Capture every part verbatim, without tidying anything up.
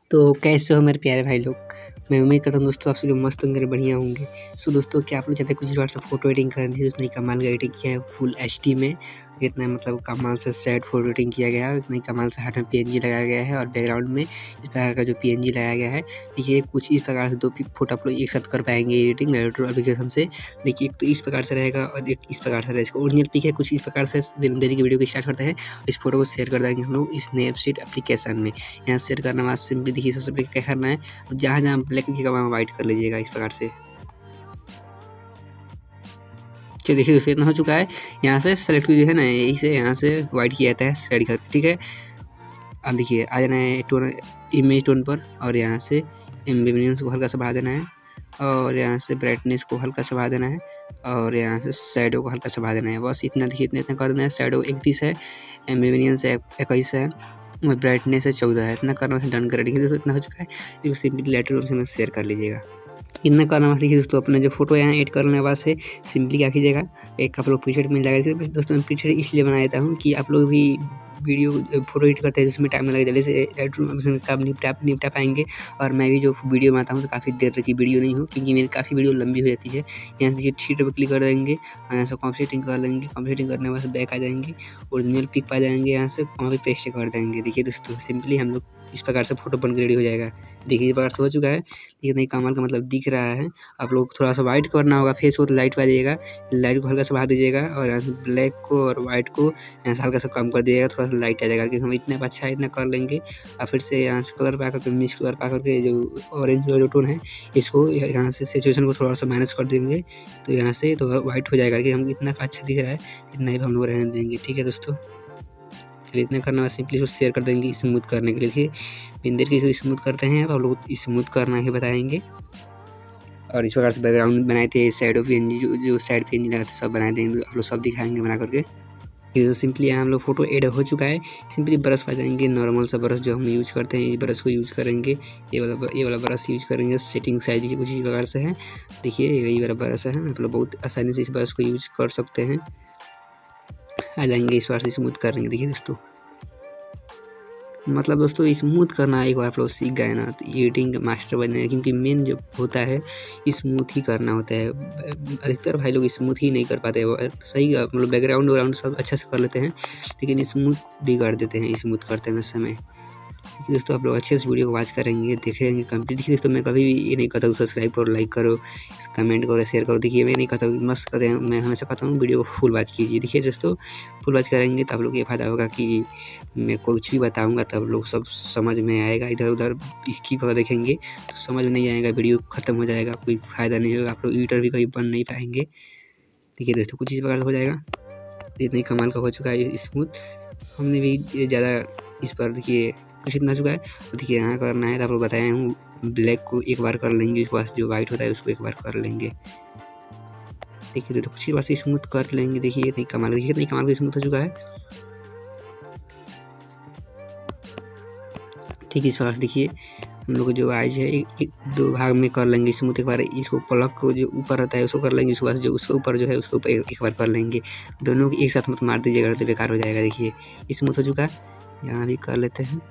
तो कैसे हो मेरे प्यारे भाई लोग। मैं उम्मीद करता हूँ दोस्तों आप सभी लोग मस्त होंगे, बढ़िया होंगे। सो दोस्तों क्या आप लोग चाहते हैं कुछ बार से फोटो एडिटिंग करनी है, उसने कमाल का एडिटिंग किया है फुल एच डी में। इतना मतलब कमाल से सेट फोटो एडिटिंग किया गया है, इतना कमाल से हाथ में पी एन जी लगाया गया है और बैकग्राउंड में इस प्रकार का जो पी एन जी लगाया गया है। देखिए कुछ इस प्रकार से दो फोटो आप लोग एक साथ कर पाएंगे एडिटिंग लाइटरूम एप्लीकेशन से। देखिए एक तो इस प्रकार से रहेगा और एक इस प्रकार से रहेगा। इसका ओरिजिनल पिक है कुछ इस प्रकार से। बिना देरी की वीडियो को स्टार्ट करते हैं। इस फोटो को शेयर कर देंगे हम लोग स्नैपसीड एप्लीकेशन में। यहाँ शेयर करना बाद सिंपली देखिए सबसे पहले क्या करना है, जहाँ जहाँ ब्लैक लिखेगा वहाँ व्हाइट कर लीजिएगा इस प्रकार से। चलिए देखिए दोस्तों इतना हो चुका है। यहाँ से सेलेक्ट जो है ना इसे यहाँ से व्हाइट किया जाता है सेलेक्ट करके, ठीक है। अब देखिए आ जाना है टोन, इमेज टोन पर और यहाँ से एम्बियंस को हल्का सा बढ़ा देना है और यहाँ से ब्राइटनेस को हल्का सा बढ़ा देना है और यहाँ से शैडो को हल्का सा बढ़ा देना है। बस इतना देखिए इतना इतना कर देना है। शैडो इकतीस है, एम्बियंस इक्कीस है और ब्राइटनेस है चौदह है। इतना करना है, डन कर देखिए दोस्तों इतना हो चुका है। इसको सिंपली लेटर में शेयर कर लीजिएगा। इतना करना मत देखिए दोस्तों, अपने जो फोटो यहाँ ऐड करने के बाद से सिंपली क्या कीजिएगा, एक आप लोग पीछे मिल जाएगा। दोस्तों मैं पीछे इसलिए बना देता हूँ कि आप लोग भी वीडियो फोटो एडिट करते हैं उसमें टाइम लगेगा, जल्दी से काम निपटा निपटा पाएंगे। और मैं भी जो वीडियो बनाता हूँ तो काफ़ी देर की वीडियो नहीं हूँ, क्योंकि मेरी काफ़ी वीडियो लंबी हो जाती है। यहाँ से थ्री पर क्लिक कर देंगे और यहाँ से कॉम्पोजिटिंग कर लेंगे। कॉम्पोजिटिंग करने के बाद बैक आ जाएंगे, ओरिजिनल पिक पा जाएंगे, यहाँ से वहाँ पे पेस्ट कर देंगे। देखिए दोस्तों सिंपली हम लोग इस प्रकार से फोटो बन के रेडी हो जाएगा। देखिए इस प्रकार से हो चुका है। देखिए नहीं कमाल का मतलब दिख रहा है। आप लोग थोड़ा सा वाइट करना होगा फेस को, तो लाइट पा जाइएगा, लाइट को हल्का सा बढ़ा दीजिएगा और यहाँ से ब्लैक को और वाइट को यहाँ से हल्का सा कम कर दीजिएगा, थोड़ा सा लाइट आ जाएगा। लेकिन हम इतना अच्छा इतना कर लेंगे और फिर से यहाँ से कलर पा करके मिक्स कलर पा करके जो ऑरेंज जो टोन है इसको यहाँ से सिचुएशन को थोड़ा सा माइनस कर देंगे, तो यहाँ से तो वाइट हो जाएगा। लेकिन हम इतना अच्छा दिख रहा है इतना ही हम लोग रहने देंगे, ठीक है दोस्तों। चलिए इतना करना है, सिंपली इसको शेयर कर देंगे स्मूथ करने के लिए। देखिए बिंदर की स्मूथ करते हैं, अब आप लोग स्मूथ करना ही बताएंगे। और इस प्रकार से बैकग्राउंड बनाए थे, साइड ऑफ पीएनजी जो जो साइड पीएनजी लगा थे सब बनाए थे, आप लोग सब दिखाएंगे बना करके। ये तो सिंपली यहाँ हम लोग फोटो ऐड हो चुका है। सिंपली ब्रश पा जाएंगे, नॉर्मल सा ब्रश जो हम यूज करते हैं, ये ब्रश को यूज करेंगे। ये वाला ये वाला ब्रश यूज करेंगे। सेटिंग साइज कुछ इस प्रकार से है। देखिए यही वाला ब्रश है, आप लोग बहुत आसानी से इस ब्रश को यूज कर सकते हैं। आ जाएंगे इस बार से स्मूथ करेंगे। देखिए दोस्तों मतलब दोस्तों स्मूथ करना एक बार आप लोग सीख गए ना तो एडिटिंग मास्टर बन जाएगा, क्योंकि मेन जो होता है स्मूथ ही करना होता है। अधिकतर भाई लोग स्मूथ ही नहीं कर पाते हैं। सही मतलब बैकग्राउंड वराउंड सब अच्छा से कर लेते हैं, लेकिन स्मूथ बिगाड़ देते हैं स्मूथ करते में समय। दोस्तों आप लोग अच्छे से वीडियो को वॉच करेंगे, देखेंगे कंप्लीट। देखिए दोस्तों मैं कभी भी ये नहीं कहता हूँ सब्सक्राइब करो, लाइक करो, कमेंट करो, शेयर करो। देखिए मैं नहीं कहता हूँ मस्त करते हैं, मैं हमेशा कहता हूँ वीडियो को फुल वॉच कीजिए। देखिए दोस्तों फुल वॉच करेंगे तो आप लोग ये फ़ायदा होगा कि मैं कुछ भी बताऊँगा तब लोग सब समझ में आएगा। इधर उधर स्किप कर देखेंगे तो समझ में नहीं आएगा, वीडियो ख़त्म हो जाएगा, कोई फ़ायदा नहीं होगा। आप लोग एडिटर भी कभी बन नहीं पाएंगे। देखिए दोस्तों कुछ इस प्रकार से हो जाएगा। इतनी कमाल का हो चुका है स्मूथ। हमने भी ज़्यादा इस पर देखिए कुछ इतना चुका है। तो देखिए यहाँ करना है तो आप लोग बताया हूँ, ब्लैक को एक बार कर लेंगे, उसके बाद जो वाइट होता है उसको एक बार कर लेंगे। देखिए तो कुछ ही बार से स्मूथ कर लेंगे। देखिए इतनी कमाल देखिए इतनी कमाल का स्मूथ हो चुका है। ठीक इस बार से देखिए हम लोग जो आइज है एक, एक दो भाग में कर लेंगे स्मूथ। एक बार इसको पलक को जो ऊपर रहता है उसको कर लेंगे, उसके बाद जो उसके ऊपर जो है उसको ऊपर एक बार कर लेंगे। दोनों को एक साथ मत मार दीजिएगा तो बेकार हो जाएगा। देखिए स्मूथ हो चुका है, यहाँ भी कर लेते हैं।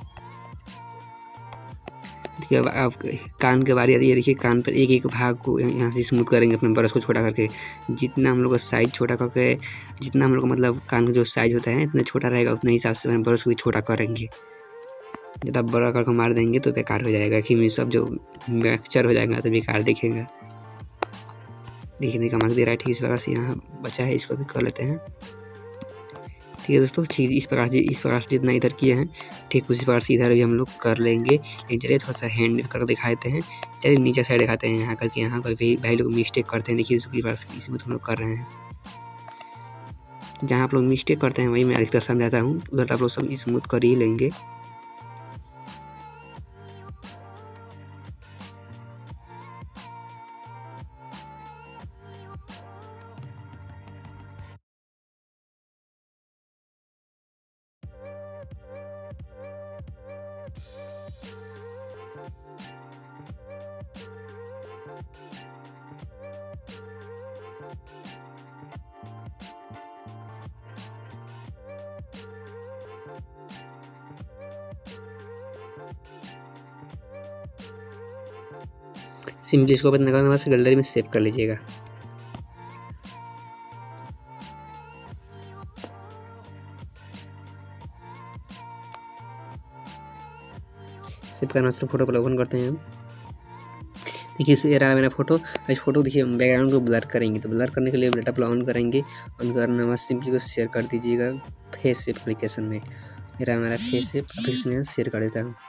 देखिए अब आप कान के बारी आती है। देखिए कान पर एक एक भाग को यहाँ से स्मूथ करेंगे अपने ब्रश को छोटा करके। जितना हम लोग का साइज छोटा करके, जितना हम लोग का मतलब कान का जो साइज होता है इतना छोटा रहेगा, उतना हिसाब से ब्रश को भी छोटा करेंगे। जब आप बड़ा करके मार देंगे तो बेकार हो जाएगा, कि सब जो मिक्सचर हो जाएगा तो बेकार दिखेगा। देखिए नहीं कमाल दे रहा है। ठीक इस प्रकार से यहाँ बचा है, इसको भी कर लेते हैं। ठीक है दोस्तों ठीक इस प्रकार से इस प्रकार से जितना इधर किए हैं ठीक उसी प्रकार से इधर भी हम लोग कर लेंगे। लेकिन चलिए थोड़ा सा हैंड कर दिखाते हैं। चलिए नीचे साइड दिखाते हैं यहाँ करके। यहाँ पर भी भाई लोग मिस्टेक करते हैं। देखिए इसकी बार इसमें हम लोग कर रहे हैं, जहाँ आप लोग मिस्टेक करते हैं वही मैं अधिकतर समझाता हूँ, उधर आप लोग सब स्मूथ कर ही लेंगे। सिंपली इसको अपने कैनवास गैलरी में सेव कर लीजिएगा। सेव करना से फोटो पर ओपन करते हैं हम। देखिए इस ये रहा मेरा फोटो। इस फोटो देखिए हम बैकग्राउंड को ब्लर करेंगे, तो ब्लर करने के लिए डाटा प्लग ऑन करेंगे। ऑन करना बस सिंपली को शेयर कर दीजिएगा फेस एप्लीकेशन में। ये रहा मेरा फेस एप्लीकेशन में शेयर कर देता हूँ।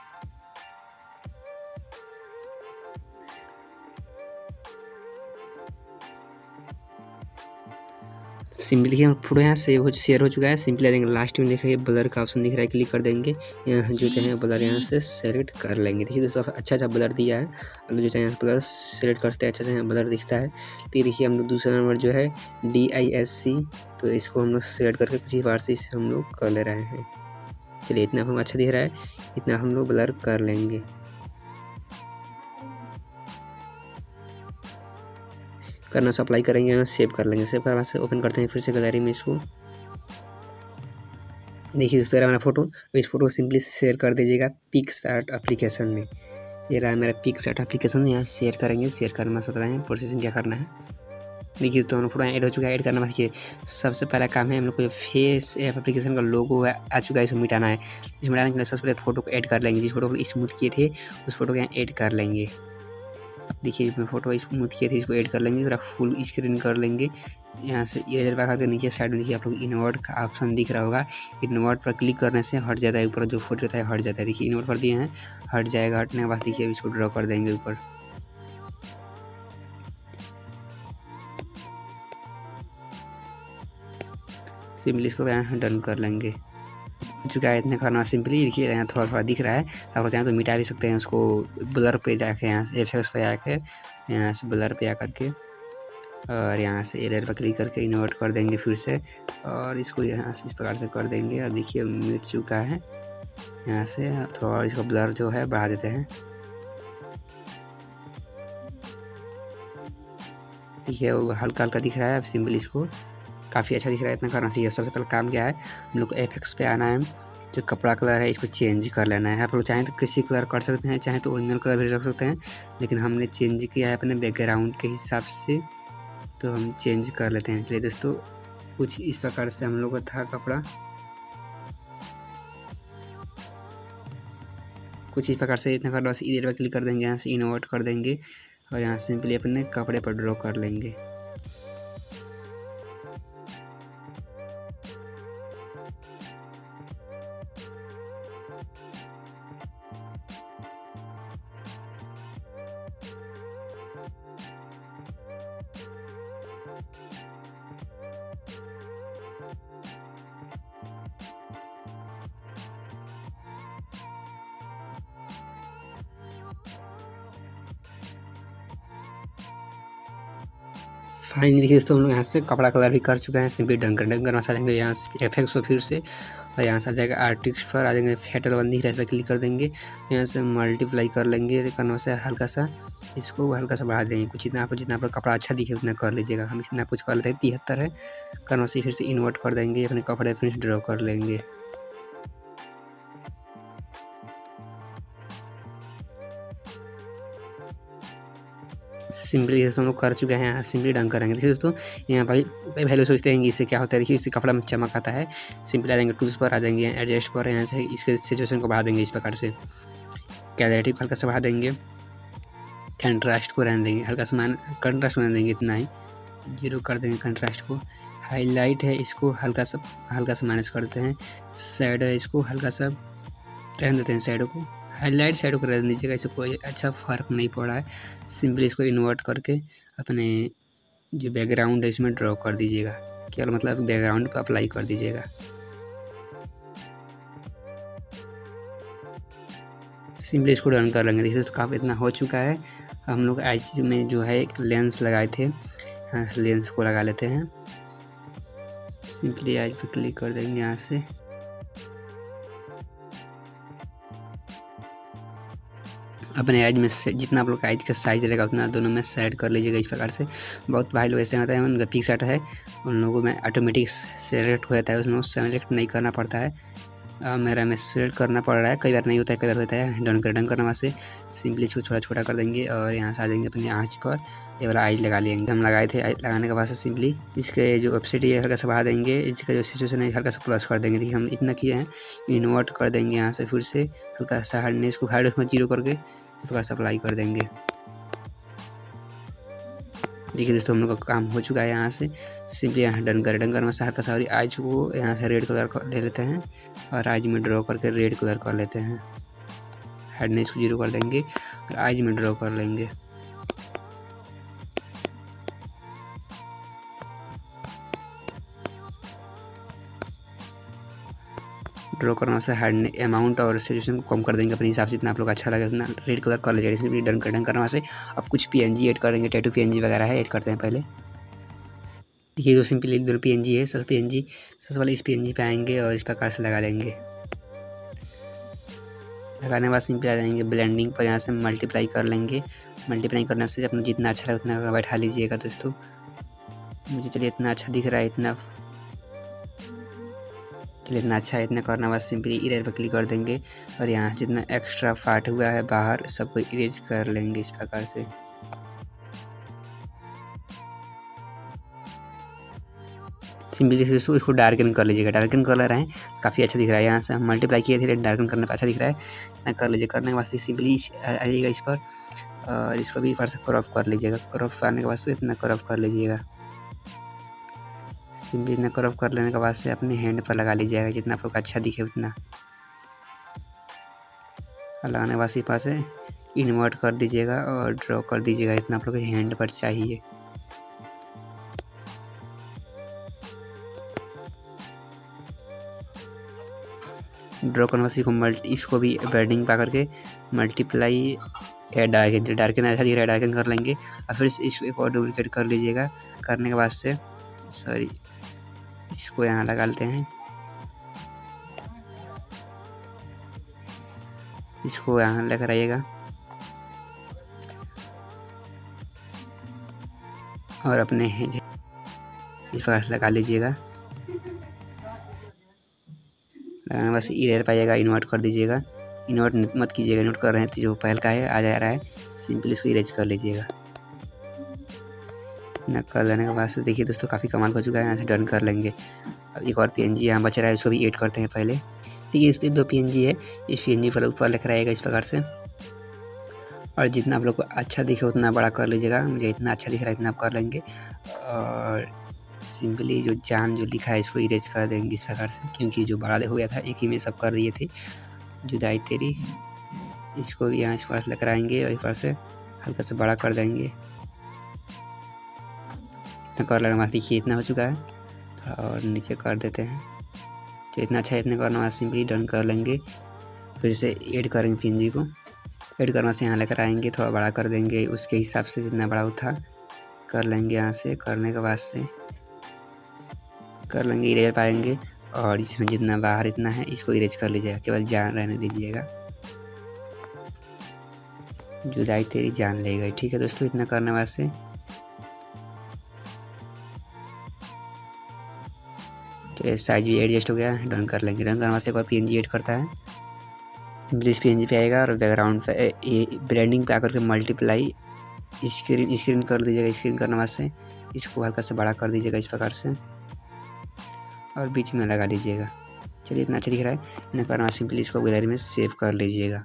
सिंपली देखिए फोटो यहाँ सेव हो शेयर हो चुका है। सिंपली आ जाएंगे लास्ट में, देखिए ब्लर का ऑप्शन दिख रहा है, क्लिक कर देंगे। यहाँ जो चाहे ब्लर यहाँ से सेलेक्ट कर लेंगे। देखिए दोस्तों अच्छा अच्छा ब्लर दिया है, और जो चाहे ब्लर सेलेक्ट करते हैं अच्छा अच्छा ब्लर दिखता है। तो देखिए हम लोग दूसरा नंबर जो है डी आई एस सी, तो इसको हम लोग सेलेक्ट करके कुछ ही बार से इसे हम लोग कर ले रहे हैं। चलिए इतना हम अच्छा दिख रहा है, इतना हम लोग ब्लर कर लेंगे। करना से अप्लाई करेंगे, यहाँ सेव कर लेंगे। सेव करने से ओपन करते हैं फिर से गैलरी में इसको। देखिए दोस्तों मेरा फोटो, इस फोटो को सिंपली शेयर कर दीजिएगा पिक्सआर्ट एप्लीकेशन में। ये रहा मेरा पिक्सआर्ट एप्लीकेशन, यहाँ शेयर करेंगे। शेयर करना से बताएं प्रोसेसिंग क्या करना है। देखिए तो हम फोटो ऐड हो चुका है। ऐड करना मतलब कि सबसे पहला काम है हम लोग को जो फेस ऐप एप्लीकेशन का लोगो है आ चुका है, इसको मिटाना है। इस मिटाने के लिए सबसे पहले फोटो को ऐड कर लेंगे। जिस फोटो को स्मूथ किए थे उस फोटो को यहाँ ऐड कर लेंगे। देखिए इसमें फोटो स्मूथ किए थे, इसको ऐड कर लेंगे। थोड़ा फुल स्क्रीन कर लेंगे। यहाँ से इरेजर बैक आकर नीचे साइड में देखिए आप लोग इनवर्ट का ऑप्शन दिख रहा होगा। इनवर्ट पर क्लिक करने से हट जाता है, ऊपर जो फोटो रहता है हट जाता है। देखिए इनवर्ट कर दिए हैं, हट जाएगा। हटने के बाद देखिए इसको ड्रॉ कर देंगे ऊपर। सिंपली इसको यहाँ डन कर लेंगे। हो चुका है इतने करना सिंपली। देखिए यहाँ थोड़ा थोड़ा दिख रहा है, तो आप चाहें तो मिटा भी सकते हैं उसको। ब्लर पे जाके यहाँ से एफेक्ट्स पे आके यहाँ से ब्लर पे आकर के और यहाँ से एरर पर क्लिक करके इन्वर्ट कर देंगे फिर से, और इसको यहाँ से इस प्रकार से कर देंगे। और देखिए मिट चुका है। यहाँ से थोड़ा इसका ब्लर जो है बढ़ा देते हैं। देखिए वो हल्का हल्का दिख रहा है। अब सिंपली इसको काफ़ी अच्छा दिख रहा है, इतना करना चाहिए। सबसे पहले काम क्या है, हम लोग को एफेक्ट्स पे आना है। जो कपड़ा कलर है इसको चेंज कर लेना है। आप लोग चाहें तो किसी कलर कर सकते हैं, चाहे तो ओरिजिनल कलर भी रख सकते हैं, लेकिन हमने चेंज किया है अपने बैकग्राउंड के हिसाब से, तो हम चेंज कर लेते हैं। चलिए दोस्तों कुछ इस प्रकार से हम लोग का था कपड़ा, कुछ इस प्रकार से। इतना करना बस इधर पर क्लिक कर देंगे, यहाँ से इन्वर्ट कर देंगे और यहाँ से सिंपली अपने कपड़े पर ड्रॉ कर लेंगे। फाइनली देखिए दोस्तों हम लोग यहाँ से कपड़ा कलर भी कर चुके हैं। सिंपली डन कर डन करना आ जाएंगे यहाँ से एफेक्ट्स पर फिर से, और यहाँ से आ जाएगा आर्टिस्ट पर आ जाएंगे। फेटल बंदी है, इस पर क्लिक कर देंगे। यहाँ से मल्टीप्लाई कर लेंगे करना से हल्का सा, इसको हल्का सा बढ़ा देंगे। कुछ इतना पर जितना पर कपड़ा अच्छा दिखे उतना कर लीजिएगा। हम इतना कुछ कर लेते हैं, तिहत्तर है करना से फिर से इन्वर्ट कर देंगे। अपने कपड़े फिर ड्रॉ कर लेंगे। सिंपली दोस्तों हम लोग कर चुके हैं। यहाँ सिंपली डन करेंगे। देखिए दोस्तों यहाँ भाई वैल्यू सोचते हैं इससे क्या होता है। देखिए इससे कपड़ा में चमक आता है। सिंपली आ जाएंगे टूल्स पर, आ जाएंगे एडजस्ट पर, यहाँ से इसके सिचुएशन को बढ़ा देंगे। इस प्रकार से क्लैरिटी को हल्का सा बढ़ा देंगे। कंट्रास्ट को रहने देंगे, हल्का सा मान कंट्रास्ट रहने देंगे, इतना ही जीरो कर देंगे कंट्रास्ट को। हाईलाइट है इसको हल्का सा हल्का सा माइनस कर देते हैं। शैडो है इसको हल्का सा रहने देते हैं, शैडो को हाईलाइट शैडो को रहने दीजिएगा। इससे कोई अच्छा फ़र्क नहीं पड़ा है। सिंपली इसको इन्वर्ट करके अपने जो बैकग्राउंड है इसमें ड्रॉ कर दीजिएगा। केवल मतलब बैकग्राउंड पर अप्लाई कर दीजिएगा। सिंपली इसको डन कर लेंगे। देखिए काफ़ी इतना हो चुका है। हम लोग आज में जो है एक लेंस लगाए थे, यहाँ से लेंस को लगा लेते हैं। सिंपली आज पे क्लिक कर देंगे। यहाँ से अपने आइज में से जितना आप लोग का आइज का साइज रहेगा उतना दोनों में सेट कर लीजिएगा। इस प्रकार से बहुत भाई लोग ऐसे होते हैं उनका पिक्सआर्ट है, उन लोगों में ऑटोमेटिक सेलेक्ट हो जाता है, उसमें सेलेक्ट नहीं करना पड़ता है। आ, मेरा में सेलेक्ट करना पड़ रहा है, कई बार नहीं होता है, कई बार होता है। डन कर डन करना वहाँ से सिंपली इसको छोटा छोटा कर देंगे और यहाँ से आ जाएंगे अपनी आँच पर। ये वाला आइज लगा लेंगे, हम लगाए थे। आइज लगाने के बाद से सिंपली इसके जो ऑफसेट है हल्का सा बढ़ा देंगे, इसका जो सिचुएशन है हल्का सा प्लस कर देंगे। देखिए हम इतना किए हैं, इन्वर्ट कर देंगे यहाँ से, फिर से हल्का सा हार्डनेस को हार्डनेस में जीरो करके थोड़ा सा अप्लाई कर देंगे। देखिए दोस्तों हम लोग का काम हो चुका है। यहाँ से सिंपली यहाँ डन कर डन करने से हल्का सा और आइज को यहाँ से रेड कलर ले लेते हैं और आइज में ड्रॉ करके रेड कलर कर लेते हैं। हार्डनेस को जीरो कर देंगे और आइज में ड्रॉ कर लेंगे। ड्रॉ करने से हार्ड अमाउंट और सिचुएशन को कम कर देंगे अपने हिसाब से, इतना आप लोग अच्छा लगे उतना रेड कलर कर लीजिए। इसमें डन कर डन करने से अब कुछ पीएनजी ऐड करेंगे, टैटू पीएनजी वगैरह है, ऐड करते हैं पहले। देखिए जो सिंपली दोनों पीएनजी है, सब पीएनजी सबसे पहले इस पीएनजी पे आएंगे और इस प्रकार से लगा लेंगे। लगाने के बाद सिंपली आ जाएंगे ब्लेंडिंग पर, यहाँ से मल्टीप्लाई कर लेंगे। मल्टीप्लाई करने से अपना जितना अच्छा लगे उतना बैठा लीजिएगा दोस्तों। मुझे चलिए इतना अच्छा दिख रहा है, इतना चलिए इतना अच्छा है। इतना करने बाद सिंपली इरेज पर क्लिक कर देंगे और यहाँ जितना एक्स्ट्रा पार्ट हुआ है बाहर सबको इरेज कर लेंगे इस प्रकार से। सिंपली जैसे दोस्तों इसको डार्कन कर लीजिएगा, डार्कन कलर है काफ़ी अच्छा दिख रहा है। यहाँ से हम मल्टीप्लाई किए थे, डार्कन करने पर अच्छा दिख रहा है, इतना कर लीजिए। करने के बाद सिंपली आइएगा इस पर और इसको भी ऊपर से क्रॉप कर लीजिएगा। क्रॉप करने के बाद से इतना क्रॉप कर लीजिएगा। सिंपली इतना क्रॉप कर लेने के बाद से अपने हैंड पर लगा लीजिएगा, जितना आप लोग अच्छा दिखे उतना। और लगाने के बाद इस पास से इन्वर्ट कर दीजिएगा और ड्रॉ कर दीजिएगा, इतना आप लोग के हैंड पर चाहिए। ड्रॉ करने वासी को मल्टी इसको भी बेडिंग पा करके मल्टीप्लाई या डार्कन डार्कन ऐसा दिख रहा है, डार्कन कर लेंगे और फिर इसको एक और डुप्लीकेट कर लीजिएगा। करने के बाद से सॉरी इसको यहाँ लगा लेते हैं, इसको यहाँ लेकर आइएगा और अपने इस पर लगा लीजिएगा। लगाने बस इरेर पाइएगा, इन्वर्ट कर दीजिएगा। इन्वर्ट मत कीजिएगा, इन्वर्ट कर रहे हैं तो जो पहल का है आ जा रहा है, सिंपली इसको इरेज कर लीजिएगा। इतना कर लेने के बाद से देखिए दोस्तों काफ़ी कमाल हो चुका है। यहाँ से डन कर लेंगे। अब एक और पीएनजी यहाँ बच रहा है, उसको भी ऐड करते हैं पहले। देखिए इसके दो पीएनजी है, इस पीएनजी पर ऊपर लेकर आएगा इस प्रकार से और जितना आप लोग को अच्छा दिखे उतना बड़ा कर लीजिएगा। मुझे इतना अच्छा दिख रहा है इतना आप कर लेंगे और सिंपली जो जान जो लिखा है इसको इरेज कर देंगे इस प्रकार से, क्योंकि जो बड़ा हो गया था एक ही में सब कर दिए थे। जुदाई तेरी, इसको भी यहाँ इस पास लेकर आएंगे और इस पास से हल्का से बड़ा कर देंगे। इतना कर लेना, देखिए इतना हो चुका है। थोड़ा और नीचे कर देते हैं, तो इतना अच्छा इतना करना सिंपली डन कर लेंगे। फिर से ऐड करेंगे पीएनजी को, ऐड करना से यहाँ लेकर आएंगे, थोड़ा बड़ा कर देंगे उसके हिसाब से जितना बड़ा था कर लेंगे। यहाँ से करने के बाद से कर लेंगे, इरेज पाएंगे और इसमें जितना बाहर इतना है इसको इरेज कर लीजिएगा, केवल जान रहने दीजिएगा। जुदाई तेरी जान ले गई। ठीक है दोस्तों, इतना करने बाद से तो साइज भी एडजस्ट हो गया, डन कर लेंगे। डन करने बाद से एक और पीएनजी ऐड करता है, इस पीएनजी पे आएगा और बैकग्राउंड पे ये ब्लेंडिंग पे आकर के मल्टीप्लाई स्क्रीन स्क्रीन कर दीजिएगा। स्क्रीन करने बाद से इसको हल्का से बड़ा कर दीजिएगा इस प्रकार से और बीच में लगा लीजिएगा। चलिए इतना अच्छा दिख रहा है। इतना करना सिंपली इसको गैलरी में सेव कर लीजिएगा।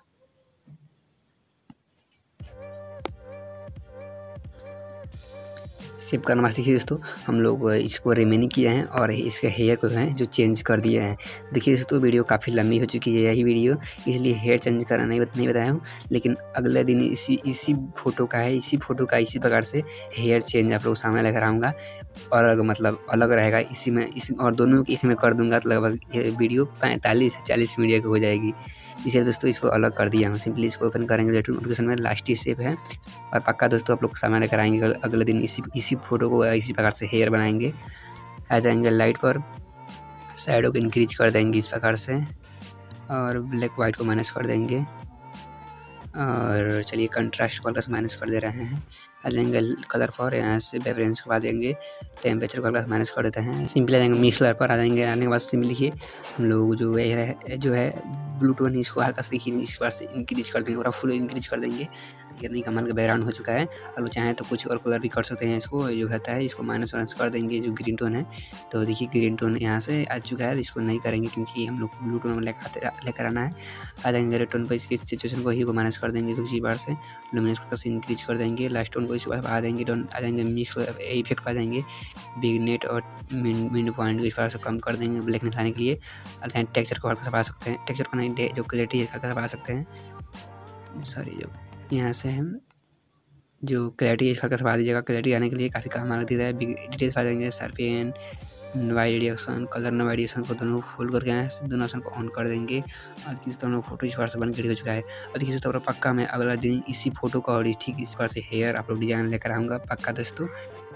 सेव करना मत देखिए दोस्तों, हम लोग इसको रिमेनिंग किए हैं और इसके हेयर को है जो चेंज कर दिए हैं। देखिए दोस्तों वीडियो काफ़ी लंबी हो चुकी है यही वीडियो, इसलिए हेयर चेंज करना नहीं नहीं बताया हूँ, लेकिन अगले दिन इसी इसी फोटो का है इसी फोटो का इसी प्रकार से हेयर चेंज आप लोग सामने लेकर आऊँगा और अलग मतलब अलग रहेगा इसी में इस और दोनों की इसमें कर दूँगा, तो लगभग वीडियो पैंतालीस से चालीस मीडिया की हो जाएगी। इसलिए दोस्तों इसको अलग कर दिया हूँ। सिंपली इसको ओपन करेंगे, नोटिफिकेशन में लास्ट ही सेव है और पक्का दोस्तों आप लोग सामने लेकर आएंगे अगले दिन इसी इसी फोटो को इसी प्रकार से हेयर बनाएंगे। आ जाएंगे लाइट पर, शैडो को इंक्रीज कर देंगे इस प्रकार से और ब्लैक वाइट को माइनस कर देंगे और चलिए कंट्रास्ट को हल्का से माइनस कर दे रहे हैं। आ जाएंगे कलर पर, यहाँ से वेरिएंस को आ जाएंगे, टेम्परेचर को हल्का माइनस कर देते हैं, सिंपल आ जाएंगे मिक्स कलर पर आ जाएंगे। आने के बाद सिंपल लिखिए हम लोग जो है जो है ब्लूटूथ इसको हल्का सा देखिए इस बार से इंक्रीज कर देंगे और फुल इंक्रीज कर देंगे। नहीं कमाल का बैकग्राउंड हो चुका है। अब चाहें तो कुछ और कलर भी कर सकते हैं, इसको जो रहता है इसको माइनस माइनस कर देंगे जो ग्रीन टोन है। तो देखिए ग्रीन टोन यहाँ से आ चुका है, इसको नहीं करेंगे क्योंकि हम लोग ब्लू टोन में लेकर लेकर आना है। आ जाएंगे रेड टोन पर इसकी सिचुएशन को ही को माइनस कर देंगे, दूसरी बार से लुमिनस को इंक्रीज कर देंगे। लास्ट टोन को इस बार आ जाएंगे टोन आ जाएंगे मिक्स इफेक्ट आ जाएंगे, बिग नेट और मिड पॉइंट को इस बार से कम कर देंगे ब्लैकनेस लाने के लिए। और टेक्चर को हल्का सा पा सकते हैं, टेक्चर को नहीं जो क्लैरिटी है हल्का सा पा सकते हैं। सॉरी जो यहाँ से हम जो क्लैरिटी हल्का सा पा दीजिएगा, क्लैरिटी आने के लिए काफ़ी काम आ है। बिग डिटेल्स पा जाएंगे, शार्पेन, वाइड रिएक्शन, कलर न वाइडिएशन को दोनों फुल करके आए दोनों ऑप्शन को ऑन कर देंगे। और किसी तरह फोटो इस बार से बन के हो चुका है। और किसी तरह पक्का मैं अगला दिन इसी फोटो का और ठीक इस बार से हेयर अपलोड डिजाइन लेकर आऊँगा पक्का दोस्तों।